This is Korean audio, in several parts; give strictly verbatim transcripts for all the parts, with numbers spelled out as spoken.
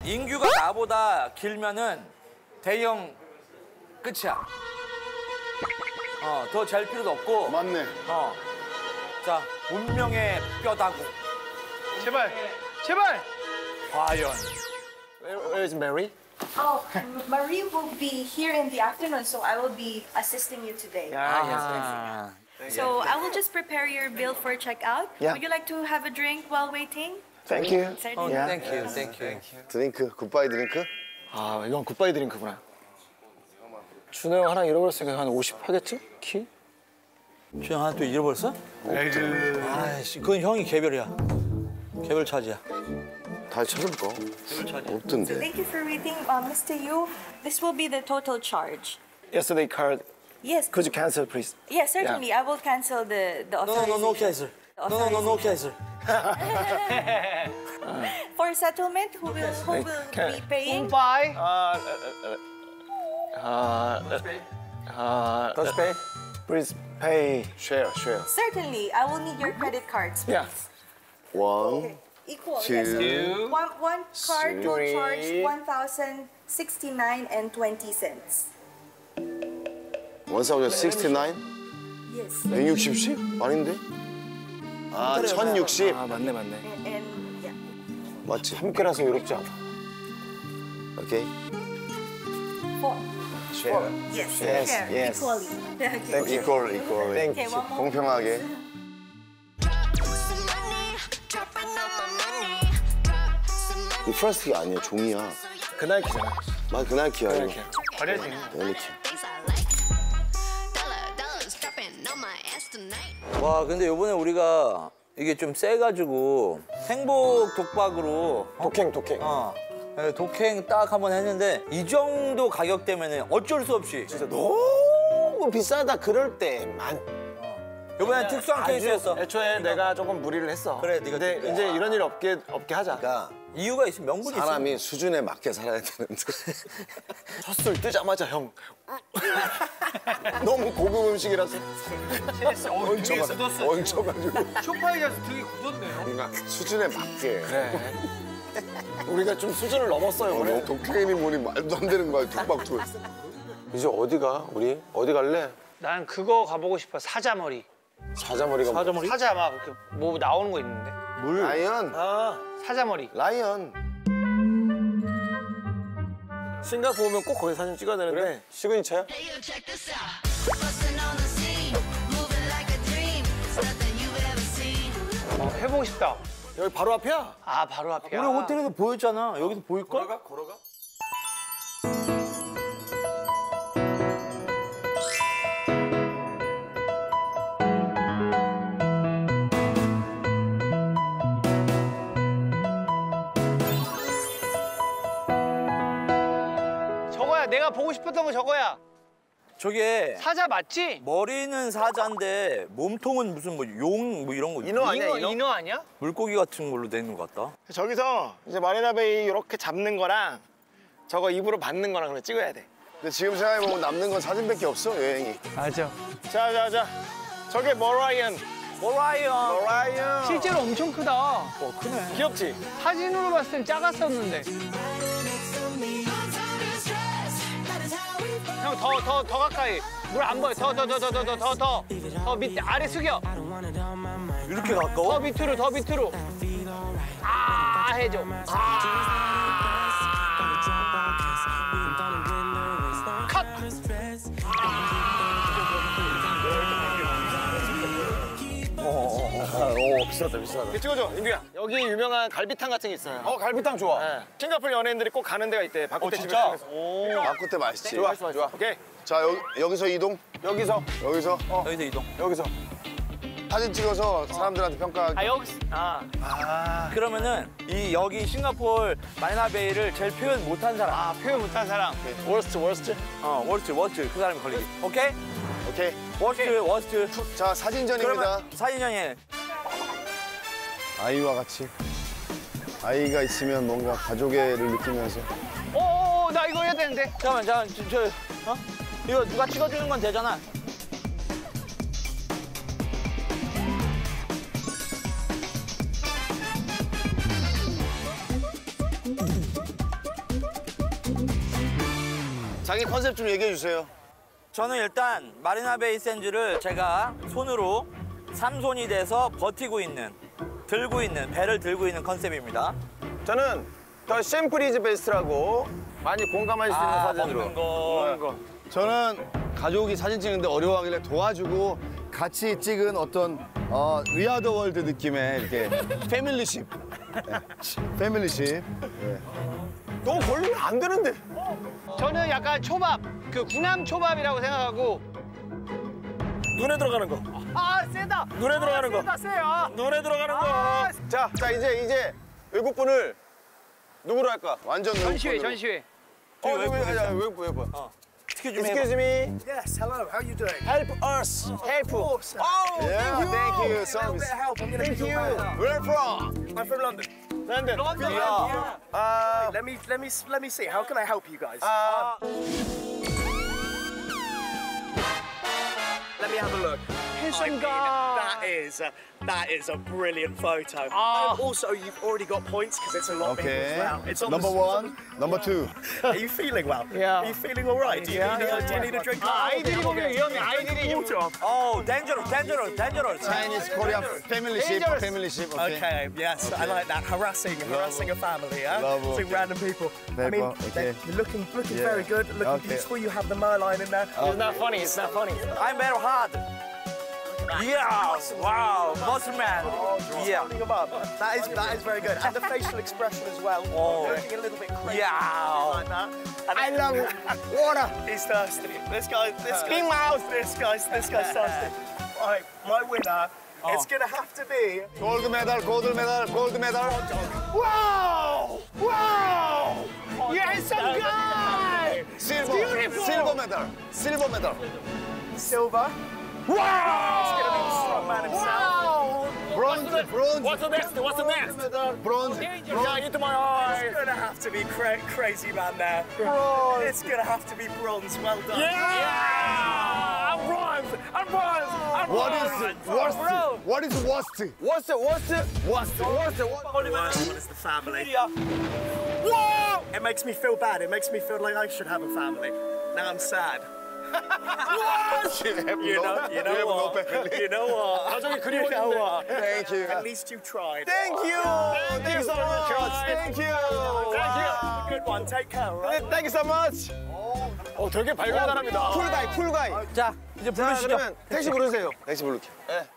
인규가 나보다 길면은 대형 끝이야. 어, 더 잘 필요도 없고. 맞네. 어. 자, 운명의 뼈다구. 제발, 제발. 과연. Where, where is Mary? Oh, Marie will be here in the afternoon, so I will be assisting you today. 아, So I will just prepare your bill for checkout. Yeah. Would you like to have a drink while waiting? Thank you. 어, Certainly. 땡큐, 땡큐. 드링크, 굿바이 드링크? 아, 이건 굿바이 드링크구나. 준호 형 하나 잃어버렸으니까 한 오십 하겠지? 키? 주영 하나 또 잃어버렸어? 에이그. 아이씨, 그건 형이 개별이야. 개별 차지야. 다시 찾아볼까? 없던데. Thank you for waiting, uh, Mister Yu. This will be the total charge. Yesterday card. Yes. Could you cancel, please? Yes, certainly. I will cancel the the No, no, no, no authorization. cancel. No, no, no, no cancel. For settlement, who will who will be paying? 바이. 아, 아, 아, Let's pay. Please pay. Share, share. Certainly. I will need your credit cards. Yeah. One, Equal. two, Yes. One one card will three. charge one thousand sixty nine and twenty cents. one thousand sixty-nine? Yes. 백육십? 아닌데? 아, 천육십? 아, 맞네, 맞네. And, and yeah. 맞지? 함께라서 외롭지 않아. 오케이. Four. Share. Yes. Yes, Share yes. equally. Okay. Thank you. Equal, equal. Thank Okay, one more. 공평하게. 이 플라스틱이 아니야, 종이야. 그나이키잖아. 맞아, 그나이키야. 그나이키. 버려지. 그나이키. 와, 근데 이번에 우리가 이게 좀 세가지고 행복 독박으로 독행, 독행. 어, 네, 독행 딱 한번 했는데 이 정도 가격대면은 어쩔 수 없이 진짜 너무 비싸다 그럴 때만. 이번엔 특수한 케이스였어. 애초에 내가 조금 무리를 했어. 그래, 네가 근데 좀- 이제 이런 일 없게 없게 하자. 그러니까 이유가 있으면 명분이 있어. 사람이 수준에 맞게 살아야 되는데. 첫 술 뜨자마자 형. 너무 고급 음식이라서. 얹혀가, 얹혀가지고. 쇼파에 가서 등이 굳었네요. 그러니까 수준에 맞게. 그래. 우리가 좀 수준을 넘었어요. 어, 독해인이 뭐니 말도 안 되는 거야, 툭박툭. 이제 어디가? 우리? 어디 갈래? 난 그거 가보고 싶어. 사자머리. 사자머리가 뭐? 사자머리? 사자 막 이렇게 뭐 나오는 거 있는데. 물. 라이언. 아, 사자머리. 라이언. 싱가포르 오면 꼭 거기 사진 찍어야 되는데. 그래? 시그니처야? 어, 해보고 싶다. 여기 바로 앞이야. 아 바로 앞이야. 우리 호텔에서 보였잖아. 여기서 보일걸? 걸어가? 걸어가? 저거야. 내가 보고 싶었던 거 저거야. 저게 사자 맞지? 머리는 사자인데 몸통은 무슨 뭐 용 뭐 이런 거 인어 아니야, 인어 인어? 인어 아니야? 물고기 같은 걸로 돼 있는 것 같다. 저기서 이제 마리나베이 이렇게 잡는 거랑 저거 입으로 받는 거랑 그래 찍어야 돼. 근데 지금 생각해보면 남는 건 사진밖에 없어, 여행이. 맞아. 자, 자, 자. 저게 머라이언. 모라이언. 머라이언. 실제로 엄청 크다. 어, 크네. 귀엽지? 사진으로 봤을 땐 작았었는데. 형 더 더 더 가까이. 물 안 보여. 더 더 더 더 더 더 더 더. 더 밑에 아래 숙여. 이렇게 더 가까워? 밑으로 더 밑으로. 아 해줘. 아. 컷. 오, 비싸다, 비싸다. 이거 찍어줘, 인규야. 여기 유명한 갈비탕 같은 게 있어요. 어, 갈비탕 좋아. 네. 싱가포르 연예인들이 꼭 가는 데가 있대. 바쿠테 집에 통해서. 바쿠 때 맛있지. 좋아, 좋아, 좋아. 오케이. 자, 여, 여기서 이동. 여기서, 여기서 여기서 이동. 여기서. 사진 찍어서 사람들한테 평가하기. 아 여기. 아. 그러면은 이 여기 싱가포르 마리나베이를 제일 표현 못한 사람. 아 표현 못한 사람. 워스트, 워스트. 어, 워스트, 워스트 그 사람이 걸리기. 오케이? 오케이. 워스트, 워스트. 자, 사진전입니다. 그러면 사진전이 아이와 같이. 아이가 있으면 뭔가 가족애를 느끼면서. 오오오 나 이거 해야 되는데. 잠깐만, 잠깐만, 저, 저, 어? 이거 누가 찍어주는 건 되잖아. 자기 컨셉 좀 얘기해 주세요. 저는 일단 마리나 베이 샌즈를 제가 손으로 삼손이 돼서 버티고 있는, 들고 있는, 배를 들고 있는 컨셉입니다. 저는 더 심플이즈 베스트라고 많이 공감할 수 있는 아, 사진으로. 먹는 거. 먹는 거. 저는 가족이 사진 찍는데 어려워하길래 도와주고 같이 찍은 어떤 어, 위아더 월드 느낌의 이렇게 패밀리십. 네. 패밀리십. 네. 너 걸리면 안 되는데. 저는 약간 초밥, 그 구남 초밥이라고 생각하고. 눈에 들어가는 거. 아 세다. 눈에 들어가는 거. 세다 세요. 눈에 들어가는 거. 자, 자 이제 이제 외국 분을 누구로 할까? 완전 외국 전시회 분으로. 전시회. 어, 외국 분, 야, 외국 분, 외국 분. 스킬 좀 해봐. Excuse me. Yes, hello, how you doing? Help us. Help. Oh, Yeah, thank you. a little Service. bit of help. I'm gonna Thank be you. your man. Where from? I'm from London. London. London. Yeah. Uh, Let me, let me, let me see. How can I help you guys? uh, let me have a look. 패션가. That is, uh, that is a brilliant photo. Ah. Um, also, you've already got points because it's a lot bigger as Okay. well. It's on Number the, one, number two. Are you feeling well? Yeah. Are you feeling all right? Do you, Yeah. need, a, do you need a drink? 아, 아이들이 보면 위험해. 아이들이 좀. Water. Oh, dangerous, dangerous, dangerous. Chinese, Korean, 패밀리십, Dangerous. 패밀리십. Okay. Okay, yes, I like that. Harassing, harassing a family, yeah? Love. Harassing random people. I There mean, you go, they're okay. you're looking, looking Yeah. very good, looking Okay. beautiful. You have the merline in there. It's not funny. It's not funny. I'm very hard. Yeah, wow, muscle man. Yeah, Holding them up. That is that is very good. And the facial expression as well. Oh. Looking a little bit crazy. yeah. Like that. And I love water. he's thirsty. This guy, this guy, mouth. This guy's, this guy's thirsty. Right, my winner. It's gonna have to be. 골드 메달, 골드 메달, 골드 메달. Wow! Wow! You're handsome guy! 실버, beautiful. 실버 메달, 실버 메달. Silver. Wow! It's gonna be the strong man himself. Wow! 브론즈, 브론즈, What's the next? What's the next? 브론즈. Yeah, into my eyes. It's gonna have to be cra crazy man there. It's gonna have to be bronze. Well done. Yeah! I'm bronze! I'm bronze! I'm What is bronze! worst? Bro. What is worst? What's the what's the Worst. what's the what? The worst one is the family. Whoa! It makes me feel bad. It makes me feel like I should have a family. Now I'm sad. You know, you know what? You know what? You know what? Thank you. At least you tried. Thank you. Thank you so much. Thank you. Thank you. Good one. Take care, all right? Thank you so much. 어, 되게 발견하랍니다. 쿨가이, 쿨가이. 자, 이제 자, 부르시죠. 그러면 택시 부르세요. 택시 부를게. 네.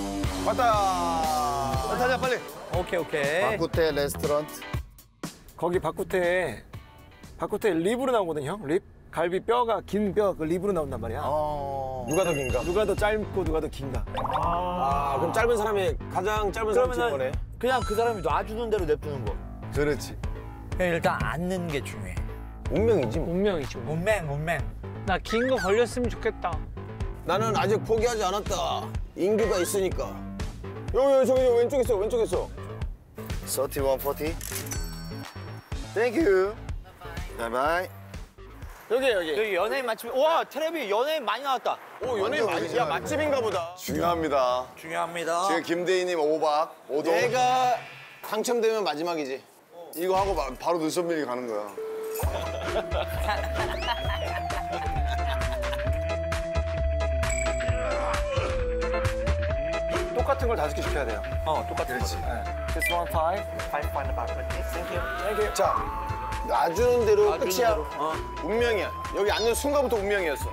왔다. 타자 빨리. 오케이, 오케이. 바쿠테 레스토랑트. 거기 바쿠테에 바쿠테에 립으로 나오거든요. 립. 갈비 뼈가 긴 뼈, 그 립으로 나온단 말이야. 어. 누가 더 긴가? 누가 더 짧고 누가 더 긴가? 아, 그럼 짧은 사람이 가장 짧은 사람이 진 거네. 그러면은 그냥 그 사람이 놔주는 대로 냅두는 거. 그렇지. 그냥 일단 앉는 게 중요해. 운명이지 뭐. 운명이죠. 운맹, 운맹. 나 긴 거 걸렸으면 좋겠다. 나는 아직 포기하지 않았다. 인규가 있으니까. 여기, 여기, 저기, 왼쪽에 있어, 왼쪽에 있어. 삼십일, 사십. Thank you. 바이바이. 여기, 여기. 여기 연예인 맛집. 와, 텔레비 연예인 많이 나왔다. 오, 연예인 맛집. 야, 맛집인가 보다. 중요합니다. 중요합니다. 지금 김대희님 오박, 오동. 내가 당첨되면 마지막이지. 이거 하고 바, 바로 눈썹밀기 가는 거야. 똑같은 걸 다섯 개 시켜야 돼요. 어, 똑같은 거지. This one five. I find about it. Thank you. Thank you. 자, 놔주는 대로 놔주는 끝이야. 대로. 어. 운명이야. 여기 앉는 순간부터 운명이었어.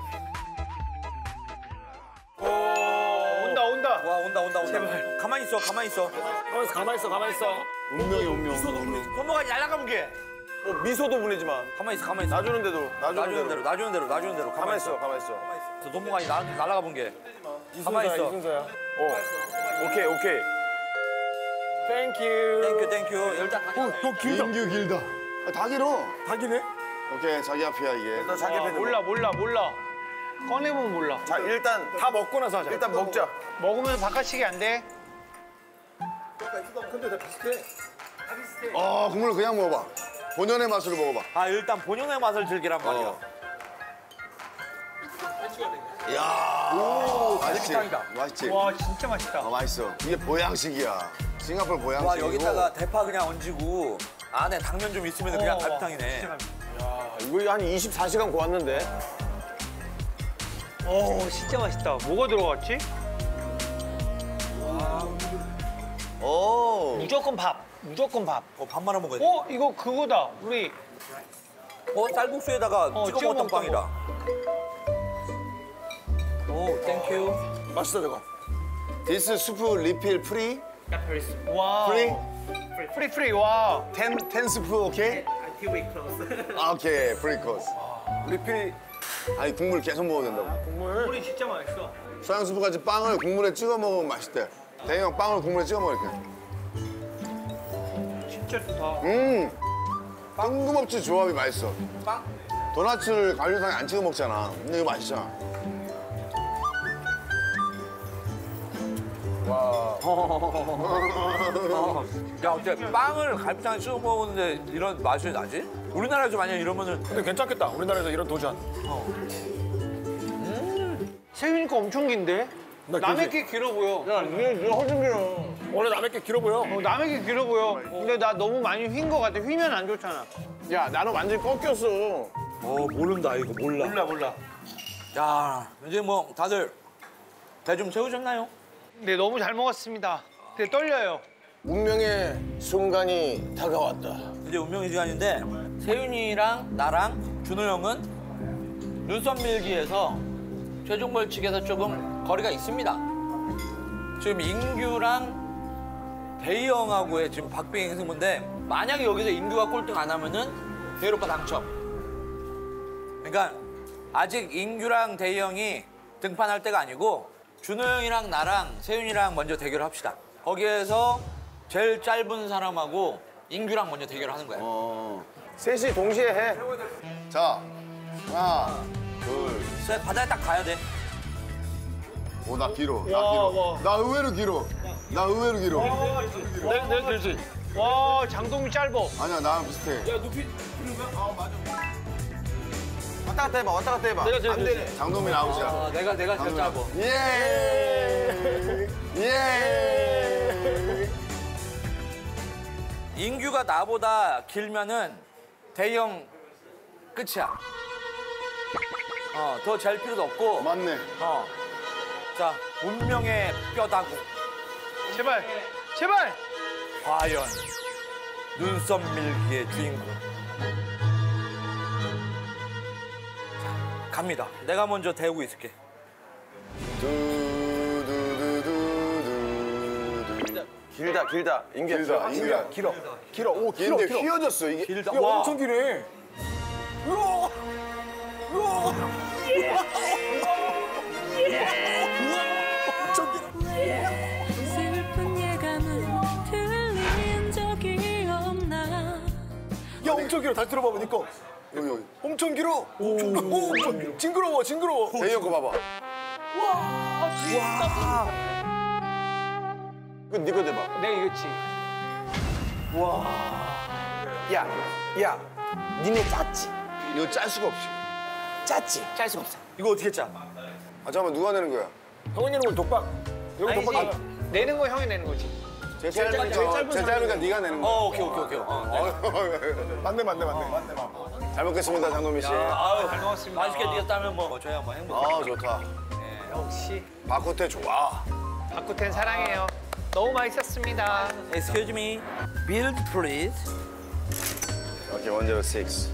온다, 온다. 와, 온다, 온다, 온다. 제발. 가만히 있어, 가만히 있어. 가만있어, 가만있어, 가만있어. 운명이 운명. 손모가 날아가면 게. 어, 미소도 보내지 마. 가만히 있어, 가만히 있어. 놔주는 대로, 놔주는, 놔주는 대로, 놔주는 대로, 놔주는 대로. 가만히 있어, 가만히 있어. 저 손모가 날아가 본 게. 가만히 있어. 이순서야. 어. 오케이, 오케이. Thank you. 땡큐, 땡큐. 일단. 또 길다. 인규 길다. 아, 다 길어. 닭이네? 오케이, 자기 앞이야 이게. 일단 자기 아, 배는 몰라 몰라 몰라. 꺼내보면 몰라. 자, 일단 다 먹고 나서 하자. 일단 먹자. 먹으면 바깥치기 안 돼. 아, 국물 그냥 먹어봐. 본연의 맛으로 먹어봐. 아, 일단 본연의 맛을 즐기란 말이야. 어. 야, 맛있지. 맛있지. 와 진짜 맛있다. 아, 맛있어. 이게 보양식이야. 싱가포르 보양식이고. 와, 여기다가 대파 그냥 얹고 안에 당면 좀 있으면 그냥 어, 갈비탕이네. 진짜 맛있다. 이거 한 이십사 시간 구웠는데. 오, 진짜 맛있다. 뭐가 들어갔지? 오. 무조건 밥. 무조건 밥. 어, 밥 말아 먹어야 돼. 어, 이거 그거다. 우리 어, 쌀국수에다가 어, 찍어 찍어 먹었던 먹던 빵이다. 오, 땡큐. 맛있어 저거. This 스프 리필 프리? 와. 프리? 프리 프리. 와. 텐, 텐 스프 오케이? 아, 오케이, 프리 코스. 리필 아니, 국물 계속 먹어도 된다고. 국물. 우리 진짜 맛있어. 서양 스프같이 빵을 국물에 찍어 먹으면 맛있대. 대형 빵을 국물에 찍어 먹어, 이렇게. 진짜 좋다. 음! 뜬금없이 조합이 맛있어. 빵? 도넛을 갈비탕에 안 찍어 먹잖아. 근데 이거 맛있잖아. 야, 어때? 빵을 갈비탕에 찍어 먹었는데 이런 맛이 나지? 우리나라에서 만약 이러면은 근데 괜찮겠다. 우리나라에서 이런 도전. 새우니까 엄청 긴데? 남의 게 길어 보여. 야, 이게 이게 훨씬 길어. 원래 남의 게 길어 보여. 어, 남의 게 길어 보여. 근데 나 너무 많이 휜 거 같아. 휘면 안 좋잖아. 야, 나는 완전히 꺾였어. 어, 모른다, 이거 몰라. 몰라 몰라. 야, 이제 뭐 다들 배 좀 채우셨나요? 네, 너무 잘 먹었습니다. 근데 떨려요. 운명의 순간이 다가왔다. 이제 운명의 시간인데 세윤이랑 나랑 준호 형은 눈썹 밀기에서 최종 벌칙에서 조금 거리가 있습니다. 지금 인규랑 대희 형하고의 지금 박빙 승부인데 만약에 여기서 인규가 꼴등 안 하면은 대희 오빠 당첨. 그러니까 아직 인규랑 대희 형이 등판할 때가 아니고 준호 형이랑 나랑 세윤이랑 먼저 대결을 합시다. 거기에서 제일 짧은 사람하고 인규랑 먼저 대결을 하는 거야. 어. 셋이 동시에 해. 자, 하나, 둘, 셋, 바다에 딱 가야 돼. 오, 나 길어. 나 와, 길어. 와. 나 의외로 길어. 나 의외로 길어. 내, 내 들지. 와, 장동이 짧어. 아니야, 나랑 비슷해. 왔다 갔다 해봐. 왔다 갔다 해봐. 내가 제일 안 되네. 장동민 아웃이야. 아, 내가 내가 제일 짧아. 예! 예! 인규가 나보다 길면은 대희 형 끝이야. 어, 더 잘 필요도 없고. 맞네. 어. 자, 운명의 뼈다구. 제발, 제발. 과연 눈썹 밀기의 주인공. 자, 갑니다. 내가 먼저 대고 있을게. 두두두두두. 길다, 길다. 인규야. 길다, 인규야. 길어. 길어. 오, 길어, 근데 길어. 휘어졌어, 이게. 길다. 야, 와. 엄청 길해. 슬픈 예감은 들린 적이 없나. 야, 엄청 길어. 다시 들어봐봐, 니꺼. 여기, 여기. 엄청 길어. 엄청 길어. 오, 엄청 징그러워, 징그러워. 대희 형 거 봐봐. 그 니꺼 대봐. 내가 이겼지. 야, 야, 니네 짰지? 이거 짤 수가 없지. 짰지? 짤 수가 없어. 이거 어떻게 짜? 아, 잠깐만, 누가 내는 거야? 형이 내는 건 독박. 여기 아니지. 독박. 내는 거 형이 내는 거지. 제 짧으니까, 제 짧으니까 네가 내는 거야. 어, 오케이, 오케이, 오케이. 어. 맞네, 맞네, 맞네. 맞네, 맞네. 잘 먹겠습니다, 장동민 씨. 아유, 잘 먹었습니다. 맛있게 드셨다면 뭐 저희 한번 행복. 아, 좋다. 역시 바코테 좋아. 바쿠텐 사랑해요. 너무 맛있었습니다. Excuse me. Build please. 오케이, 원제로육.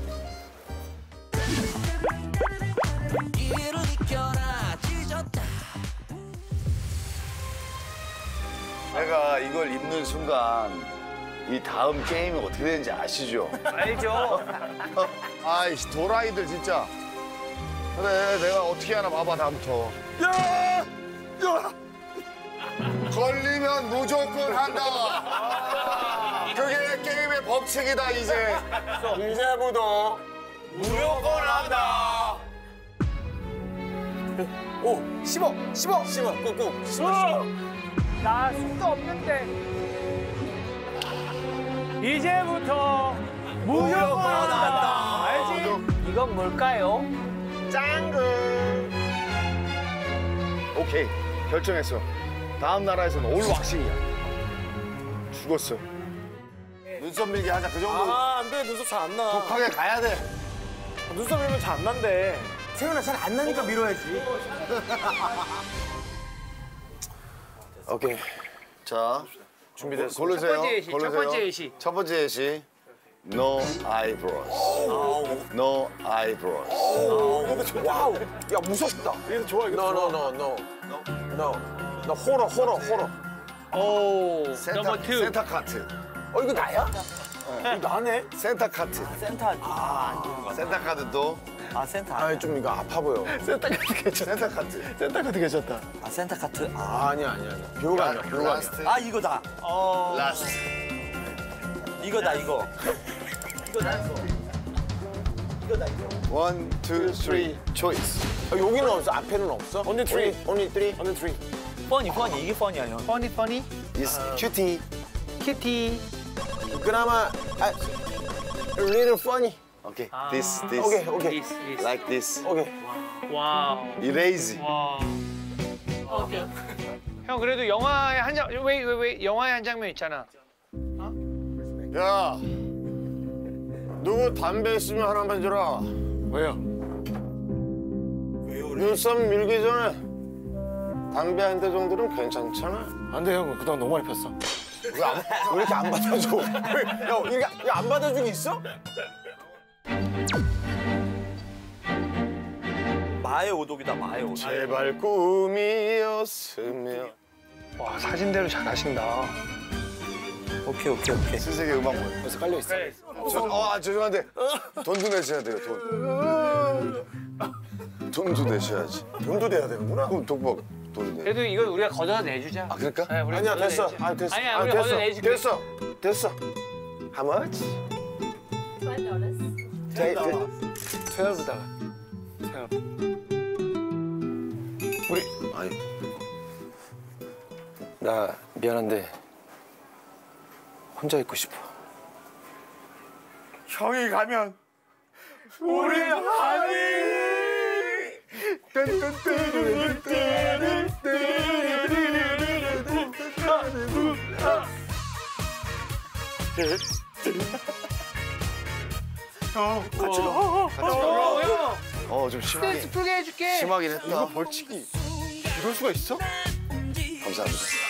내가 이걸 입는 순간 이 다음 게임이 어떻게 되는지 아시죠? 알죠? 아이씨, 도라이들 진짜. 그래, 내가 어떻게 하나 봐봐, 다음부터. 야! 야! 걸리면 무조건 한다. 그게 게임의 법칙이다, 이제. 이제부터 무조건 한다. 오, 씹어, 씹어, 씹어, 꾹꾹, 씹어, 나 숨도 없는데. 이제부터 무조건 한다. 알지? 이건 뭘까요? 짱구. 오케이, 결정했어. 다음 나라에서는 올 왁싱이야. 죽었어. 눈썹 밀기 하자, 그 정도. 아, 안 돼, 눈썹 잘 안 나. 독하게 가야 돼. 눈썹 밀면 잘 안 난대. 세윤아 잘 안 나니까 밀어야지. 오케이. 자, 준비됐어. 고르세요. 첫 번째 예시, 첫 고르세요. 번째 예시. 첫 번째 예시. No eyebrows. No eyebrows. 와우. 야 무섭다. 이거 좋아 이거. No no no no no. 나 호러 호러 호러. 오, 센터, 넘버 투. 센터 카트. 어 이거 나야? 이거 나네. 센터 카트. 센터. 아, 센터 카트도 아 센터. 아 좀 이거 아파 보여. 센터 카트 괜찮다. 센터 카트. 센터 카트 괜찮다. 아 센터 카트. 아, 아, 아니야 아니야 아니야. 비호가 아니야 비호가 아니야. 라스트. 아 이거다. 라스트. 이거다 이거. One, two, three, choice. 아, 여기는 없어. 앞에는 없어. Only three. Only three. Only three. 펀이 펀이 이게 펀이야 형. 퍼니 퍼니 Is cutie. 키티. 그나마 아, a little funny. Okay. This, this. 오케이 오케이. This, this. Like this. 오케이. 와우. Erase. 와. 형 그래도 영화의 한 장, 왜, 왜, 왜 영화의 한 장면 있잖아. 야, 누구 담배 있으면 하나만 줘라. 왜요? 눈썹 밀기 전에 담배 한 대 정도는 괜찮잖아. 안 돼, 형. 그동안 너무 많이 폈어. 왜, 안, 왜 이렇게 안 받아줘? 왜, 야, 이게 안 받아주기 있어? 마의 오독이다 마의 오독. 제발 꿈이었으면. 와, 사진대로 잘하신다. 오케이 오케이 오케이. 신세계 음악 뭐야? 벌써 깔려 있어. 저, 아, 죄송한데 돈도 내셔야 돼요, 돈. 돈도 내셔야지. 돈도 돼야 되는구나. 그럼 독박 돈 내. 그래도 이건 우리가 걷어다 내주자. 아, 그럴까? 네, 우리가 아니야, 걷어다 됐어. 내주자. 아, 됐어. 아니야, 아, 우리 됐어. 걷어다 내줄게. 됐어, 됐어. How much? Twelve dollars. 제, twelve다가. twelve. 우리, 아니, 나 미안한데 혼자 있고 싶어. 형이 가면 우리 하니. 형 같이 가. 어, 형. 어, 좀 심하게, 스트레스 풀게 해줄게. 심하긴 했다. 벌칙이 이럴 수가 있어? 감사합니다.